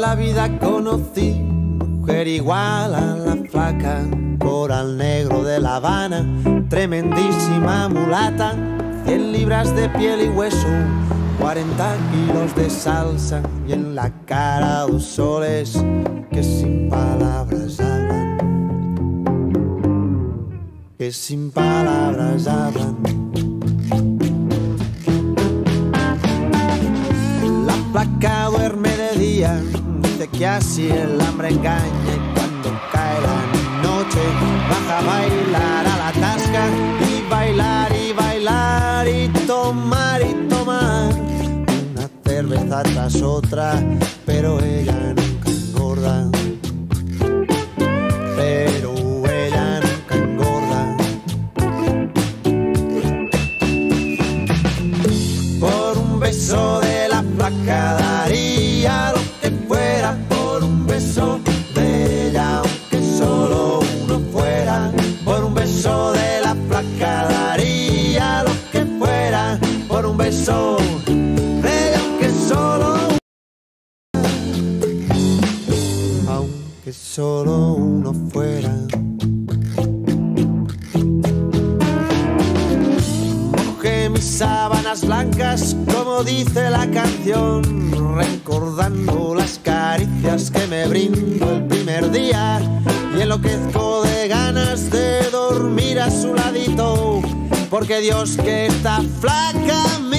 la vida conocí mujer igual a la flaca, coral negro de La Habana, tremendísima mulata, 100 libras de piel y hueso, 40 kilos de salsa y en la cara 2 soles que sin palabras hablan, que sin palabras hablan. La flaca duerme de día, dice que así el hambre engaña, y cuando cae la noche baja a bailar a la tasca, y bailar y bailar y tomar una cerveza tras otra, pero ella nunca engorda, pero ella nunca engorda. Por un beso de la flaca daría lo que fuera, por un beso de ella, aunque solo uno fuera. Por un beso de la flaca daría lo que fuera, por un beso de ella, aunque solo uno fuera. Mojé mis sábanas blancas, como dice la canción, recordando las caricias que me brindó el primer día, y enloquezco de ganas de dormir a su ladito, porque Dios que esta flaca